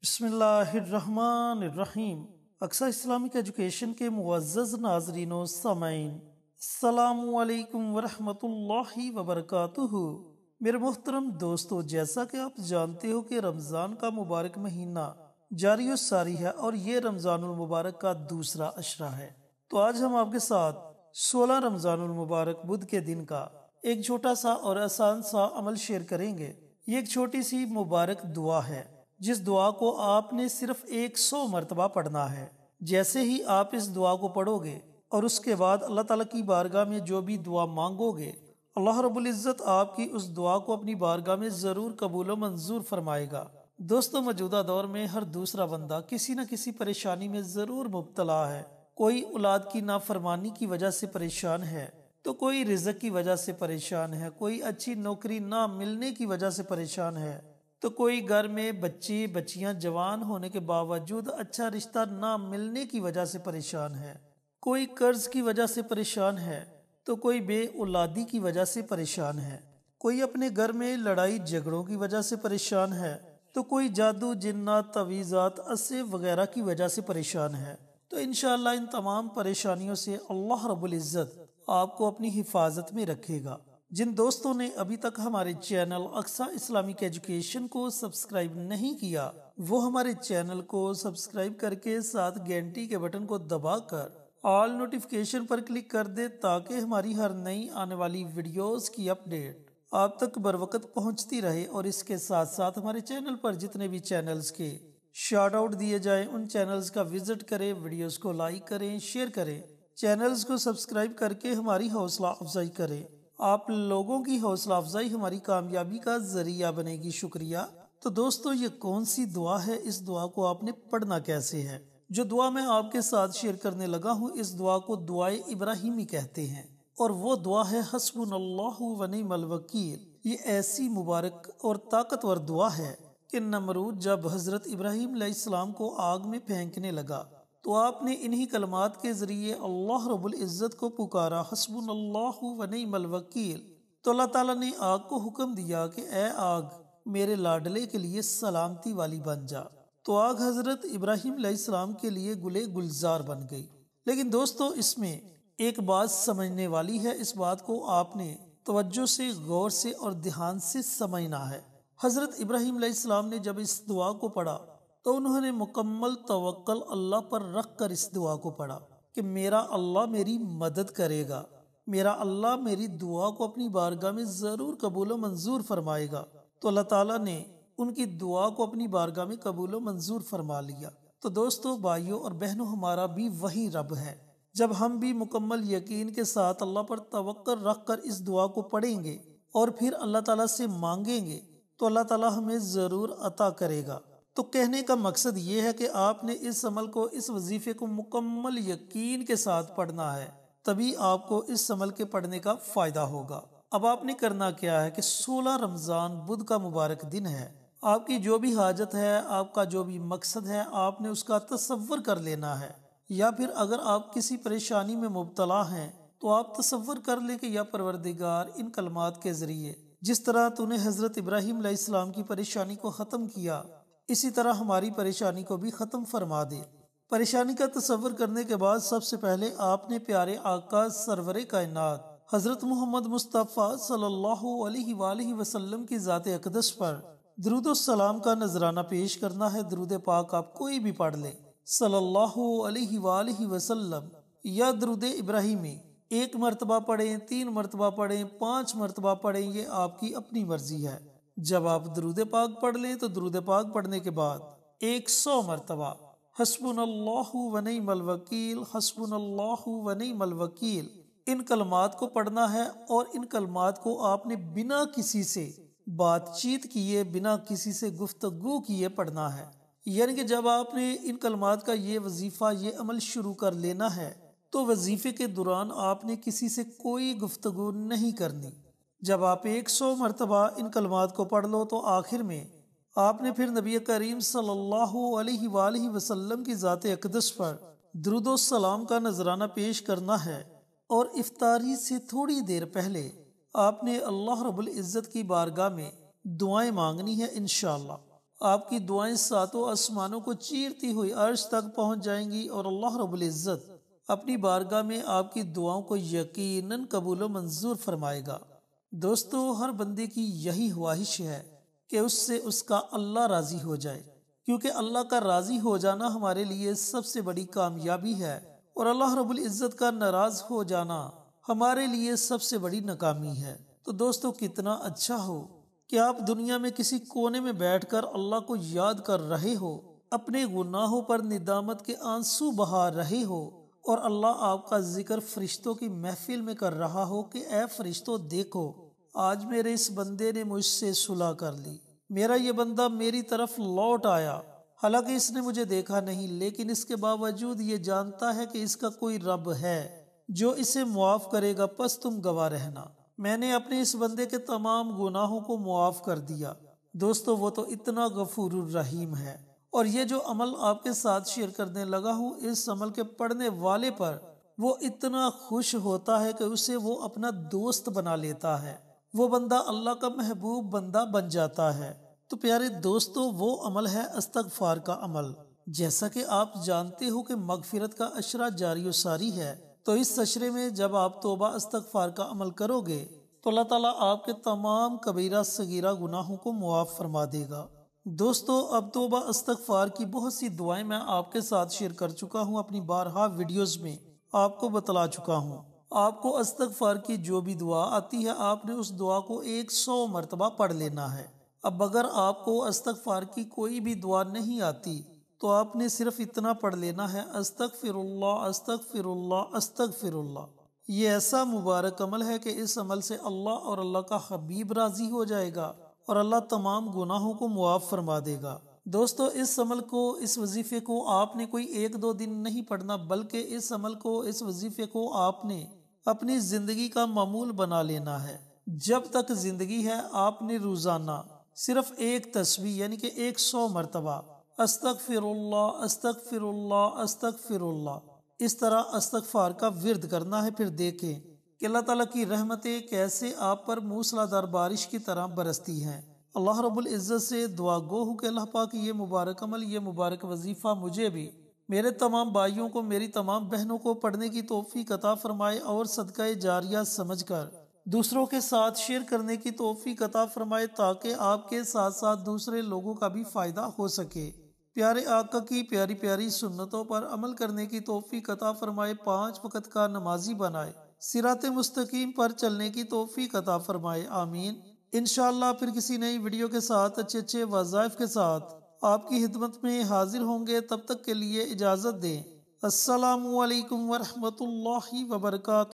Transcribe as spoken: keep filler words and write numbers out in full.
بسم اللہ الرحمن الرحیم۔ اقصی اسلامک ایجوکیشن کے معزز ناظرین و سامعین، السلام علیکم ورحمۃ اللہ وبرکاتہ۔ میرے محترم دوستو، جیسا کہ آپ جانتے ہو کہ رمضان کا مبارک مہینہ جاری و ساری ہے اور یہ رمضان المبارک کا دوسرا عشرہ ہے، تو آج ہم آپ کے ساتھ سولہ رمضان المبارک بدھ کے دن کا ایک چھوٹا سا اور آسان سا عمل شیئر کریں گے۔ یہ ایک چھوٹی سی مبارک دعا ہے جس دعا کو آپ نے صرف ایک سو مرتبہ پڑھنا ہے۔ جیسے ہی آپ اس دعا کو پڑھو گے اور اس کے بعد اللہ تعالیٰ کی بارگاہ میں جو بھی دعا مانگو گے، اللہ رب العزت آپ کی اس دعا کو اپنی بارگاہ میں ضرور قبول و منظور فرمائے گا۔ دوستو، موجودہ دور میں ہر دوسرا بندہ کسی نہ کسی پریشانی میں ضرور مبتلا ہے۔ کوئی اولاد کی نافرمانی کی وجہ سے پریشان ہے، تو کوئی رزق کی وجہ سے پریشان ہے، کوئی اچھی نوکری نہ ملنے کی وجہ سے پریشان ہے، تو کوئی گھر میں بچے بچیاں جوان ہونے کے باوجود اچھا رشتہ نہ ملنے کی وجہ سے پریشان ہے، کوئی قرض کی وجہ سے پریشان ہے، تو کوئی بے اولادی کی وجہ سے پریشان ہے، کوئی اپنے گھر میں لڑائی جھگڑوں کی وجہ سے پریشان ہے، تو کوئی جادو جنات تعویذات اسے وغیرہ کی وجہ سے پریشان ہے۔ تو انشاءاللہ ان تمام پریشانیوں سے اللہ رب العزت آپ کو اپنی حفاظت میں رکھے گا۔ جن دوستوں نے ابھی تک ہمارے چینل اقصی اسلامک ایجوکیشن کو سبسکرائب نہیں کیا، وہ ہمارے چینل کو سبسکرائب کر کے ساتھ گھنٹی کے بٹن کو دبا کر آل نوٹیفیکیشن پر کلک کر دے تاکہ ہماری ہر نئی آنے والی ویڈیوز کی اپڈیٹ آپ تک بروقت پہنچتی رہے، اور اس کے ساتھ ساتھ ہمارے چینل پر جتنے بھی چینلز کے شارٹ آؤٹ دیے جائیں ان چینلز کا وزٹ کریں، ویڈیوز کو لائک کریں، شیئر کریں، چینلز کو سبسکرائب کر کے ہماری حوصلہ افزائی کریں۔ آپ لوگوں کی حوصلہ افزائی ہماری کامیابی کا ذریعہ بنے گی، شکریہ۔ تو دوستو، یہ کون سی دعا ہے؟ اس دعا کو آپ نے پڑھنا کیسے ہے؟ جو دعا میں آپ کے ساتھ شیئر کرنے لگا ہوں، اس دعا کو دعائے ابراہیمی کہتے ہیں، اور وہ دعا ہے حسبنا اللہ و نعم الوکیل۔ یہ ایسی مبارک اور طاقتور دعا ہے کہ نمرود جب حضرت ابراہیم علیہ السلام کو آگ میں پھینکنے لگا تو آپ نے انہی کلمات کے ذریعے اللہ رب العزت کو پکارا، حسبنا اللہ و نعم الوکیل۔ تو اللہ تعالیٰ نے آگ کو حکم دیا کہ اے آگ، میرے لاڈلے کے لیے سلامتی والی بن جا۔ تو آگ حضرت ابراہیم علیہ السلام کے لیے گلے گلزار بن گئی۔ لیکن دوستو، اس میں ایک بات سمجھنے والی ہے، اس بات کو آپ نے توجہ سے، غور سے اور دھیان سے سمجھنا ہے۔ حضرت ابراہیم علیہ السلام نے جب اس دعا کو پڑھا تو انہوں نے مکمل توکل اللہ پر رکھ کر اس دعا کو پڑھا کہ میرا اللہ میری مدد کرے گا، میرا اللہ میری دعا کو اپنی بارگاہ میں ضرور قبول و منظور فرمائے گا۔ تو اللہ تعالیٰ نے ان کی دعا کو اپنی بارگاہ میں قبول و منظور فرما لیا۔ تو دوستو، بھائیوں اور بہنوں، ہمارا بھی وہی رب ہے۔ جب ہم بھی مکمل یقین کے ساتھ اللہ پر توکل رکھ کر اس دعا کو پڑھیں گے اور پھر اللہ تعالیٰ سے مانگیں گے تو اللہ تعالیٰ ہمیں ضرور عطا کرے گا۔ تو کہنے کا مقصد یہ ہے کہ آپ نے اس عمل کو، اس وظیفے کو مکمل یقین کے ساتھ پڑھنا ہے، تبھی آپ کو اس عمل کے پڑھنے کا فائدہ ہوگا۔ اب آپ نے کرنا کیا ہے کہ سولہ رمضان بدھ کا مبارک دن ہے، آپ کی جو بھی حاجت ہے، آپ کا جو بھی مقصد ہے، آپ نے اس کا تصور کر لینا ہے، یا پھر اگر آپ کسی پریشانی میں مبتلا ہیں تو آپ تصور کر لیں کہ یا پروردگار، ان کلمات کے ذریعے جس طرح تو نے حضرت ابراہیم علیہ السلام کی پریشانی کو ختم کیا، اسی طرح ہماری پریشانی کو بھی ختم فرما دے۔ پریشانی کا تصور کرنے کے بعد سب سے پہلے آپ نے پیارے آقا سرور کائنات حضرت محمد مصطفیٰ صلی اللہ علیہ وآلہ وسلم کی ذات اقدس پر درود و سلام کا نذرانہ پیش کرنا ہے۔ درود پاک آپ کوئی بھی پڑھ لیں، صلی اللہ علیہ وآلہ وسلم یا درود ابراہیمی، ایک مرتبہ پڑھیں، تین مرتبہ پڑھیں، پانچ مرتبہ پڑھیں، یہ آپ کی اپنی مرضی ہے۔ جب آپ درود پاک پڑھ لیں تو درود پاک پڑھنے کے بعد ایک سو مرتبہ حسبنا اللہ و نعم الوکیل، حسبنا اللہ و نعم الوکیل، ان کلمات کو پڑھنا ہے، اور ان کلمات کو آپ نے بنا کسی سے بات چیت کیے، بنا کسی سے گفتگو کیے پڑھنا ہے۔ یعنی کہ جب آپ نے ان کلمات کا یہ وظیفہ، یہ عمل شروع کر لینا ہے تو وظیفے کے دوران آپ نے کسی سے کوئی گفتگو نہیں کرنی۔ جب آپ ایک سو مرتبہ ان کلمات کو پڑھ لو تو آخر میں آپ نے پھر نبی کریم صلی اللہ علیہ وآلہ وسلم کی ذات اقدس پر درود و سلام کا نذرانہ پیش کرنا ہے، اور افطاری سے تھوڑی دیر پہلے آپ نے اللہ رب العزت کی بارگاہ میں دعائیں مانگنی ہے انشاءاللہ۔ آپ کی دعائیں ساتوں آسمانوں کو چیرتی ہوئی عرش تک پہنچ جائیں گی اور اللہ رب العزت اپنی بارگاہ میں آپ کی دعاؤں کو یقیناً قبول و منظور فرمائے گا۔ دوستو، ہر بندے کی یہی خواہش ہے کہ اس سے اس کا اللہ راضی ہو جائے، کیونکہ اللہ کا راضی ہو جانا ہمارے لیے سب سے بڑی کامیابی ہے اور اللہ رب العزت کا ناراض ہو جانا ہمارے لیے سب سے بڑی ناکامی ہے۔ تو دوستو، کتنا اچھا ہو کہ آپ دنیا میں کسی کونے میں بیٹھ کر اللہ کو یاد کر رہے ہو، اپنے گناہوں پر ندامت کے آنسو بہا رہے ہو اور اللہ آپ کا ذکر فرشتوں کی محفل میں کر رہا ہو کہ اے فرشتوں دیکھو، آج میرے اس بندے نے مجھ سے صلح کر لی، میرا یہ بندہ میری طرف لوٹ آیا، حالانکہ اس نے مجھے دیکھا نہیں لیکن اس کے باوجود یہ جانتا ہے کہ اس کا کوئی رب ہے جو اسے معاف کرے گا، پس تم گواہ رہنا، میں نے اپنے اس بندے کے تمام گناہوں کو معاف کر دیا۔ دوستو، وہ تو اتنا غفور الرحیم ہے، اور یہ جو عمل آپ کے ساتھ شیئر کرنے لگا ہوں، اس عمل کے پڑھنے والے پر وہ اتنا خوش ہوتا ہے کہ اسے وہ اپنا دوست بنا لیتا ہے، وہ بندہ اللہ کا محبوب بندہ بن جاتا ہے۔ تو پیارے دوستو، وہ عمل ہے استغفار کا عمل۔ جیسا کہ آپ جانتے ہو کہ مغفرت کا عشرہ جاری و ساری ہے، تو اس عشرے میں جب آپ توبہ استغفار کا عمل کرو گے تو اللہ تعالیٰ آپ کے تمام کبیرہ صغیرہ گناہوں کو معاف فرما دے گا۔ دوستو، اب توبہ استغفار کی بہت سی دعائیں میں آپ کے ساتھ شیئر کر چکا ہوں، اپنی بارہا ویڈیوز میں آپ کو بتلا چکا ہوں۔ آپ کو استغفار کی جو بھی دعا آتی ہے، آپ نے اس دعا کو ایک سو مرتبہ پڑھ لینا ہے۔ اب اگر آپ کو استغفار کی کوئی بھی دعا نہیں آتی تو آپ نے صرف اتنا پڑھ لینا ہے، استغفر اللہ استغفر اللہ استغفر اللہ۔ یہ ایسا مبارک عمل ہے کہ اس عمل سے اللہ اور اللہ کا حبیب راضی ہو جائے گا اور اللہ تمام گناہوں کو معاف فرما دے گا۔ دوستو، اس عمل کو، اس وظیفے کو آپ نے کوئی ایک دو دن نہیں پڑھنا، بلکہ اس عمل کو، اس وظیفے کو آپ نے اپنی زندگی کا معمول بنا لینا ہے۔ جب تک زندگی ہے آپ نے روزانہ صرف ایک تسبیح یعنی کہ ایک سو مرتبہ استغفر اللہ استغفر اللہ استغفر اللہ اس طرح استغفار کا ورد کرنا ہے۔ پھر دیکھیں کہ اللہ تعالیٰ کی رحمتیں کیسے آپ پر موسلادھار بارش کی طرح برستی ہیں۔ اللہ رب العزت سے دعا گو ہوں کہ اللہ پاک یہ مبارک عمل، یہ مبارک وظیفہ مجھے بھی، میرے تمام بھائیوں کو، میری تمام بہنوں کو پڑھنے کی توفیق عطا فرمائے اور صدقہ جاریہ سمجھ کر دوسروں کے ساتھ شیئر کرنے کی توفیق عطا فرمائے، تاکہ آپ کے ساتھ ساتھ دوسرے لوگوں کا بھی فائدہ ہو سکے۔ پیارے آقا کی پیاری پیاری سنتوں پر عمل کرنے کی توفیق عطا فرمائے، پانچ وقت کا نمازی بنائے، صراط مستقیم پر چلنے کی توفیق عطا فرمائے، آمین۔ انشاءاللہ پھر کسی نئی ویڈیو کے ساتھ، اچھے اچھے وظائف کے ساتھ آپ کی خدمت میں حاضر ہوں گے۔ تب تک کے لیے اجازت دیں۔ السلام علیکم ورحمۃ اللہ وبرکاتہ۔